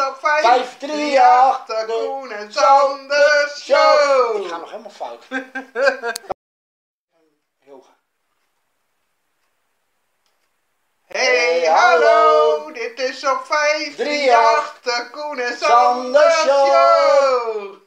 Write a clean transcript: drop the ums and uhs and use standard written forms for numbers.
op 538, de Koen en Sander Show. Ik ga nog helemaal fout. Yoga. Hey, hallo, dit is op 538, de Koen en Sander Show.